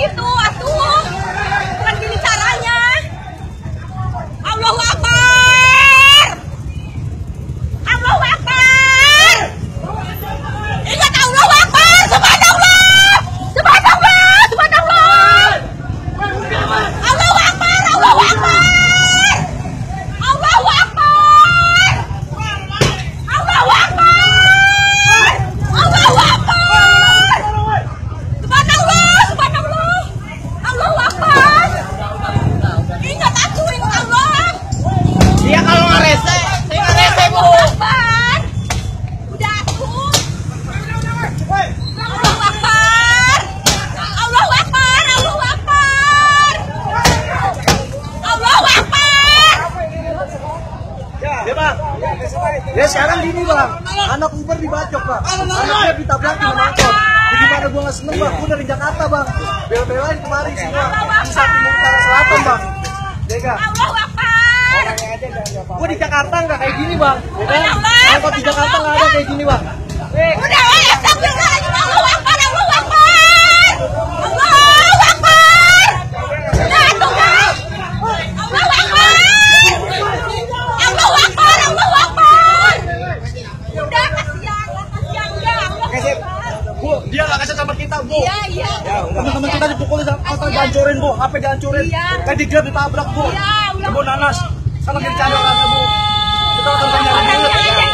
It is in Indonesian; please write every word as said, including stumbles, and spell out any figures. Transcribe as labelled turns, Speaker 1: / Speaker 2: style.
Speaker 1: gitu, atuh. Bukan gini caranya. Allahu Akbar. Allahu Akbar. Ingat Allahu Akbar. Subhanallah. Subhanallah. Subhanallah. Allahu Akbar. Allahu Akbar. Allahu Akbar. Allahu Akbar. Allahu Akbar. Subhanallah. Subhanallah. Allahu Akbar. Ingat aku, ingat Allah.
Speaker 2: Dia kalau ngerese, saya ngerese bu.
Speaker 1: Allahu Akbar. Udah aku. Allahu Akbar. Allahu Akbar. Allahu Akbar. Allahu Akbar.
Speaker 3: Ya bang, ya sekarang gini bang, anak Uber dibacok bang, anaknya ditabrak di angkot. Jadi gimana gua nggak seneng bang, gua dari Jakarta bang, bel-belan kemarin sih bang, di samping utara selatan bang, Dega.
Speaker 1: Allahu Akbar.
Speaker 3: Gua di Jakarta nggak kayak gini bang, ya kan? Angkot di Jakarta nggak ada kayak gini bang.
Speaker 1: Udah, ya, astagfirullahaladzim. Allahu Akbar. Allahu Akbar. Allahu Akbar. Udah, tuh bang. Allahu Akbar. Allahu Akbar. Allahu Akbar. Udah, kasihan lah, kasihan ya. Allahu Akbar.
Speaker 3: Bu, dia nggak kasih sama kita bu.
Speaker 1: Iya, iya.
Speaker 3: Teman-teman kita dipukul, apa dihancurin bu, H P dihancurin,
Speaker 1: Iya.
Speaker 3: kayak digrab ditabrak bu.
Speaker 1: Iya, udah.
Speaker 3: Bu nanas, sama
Speaker 1: Iya.
Speaker 3: kita cari orangnya bu. Kita akan cari
Speaker 1: Orangnya
Speaker 3: orangnya.
Speaker 1: aja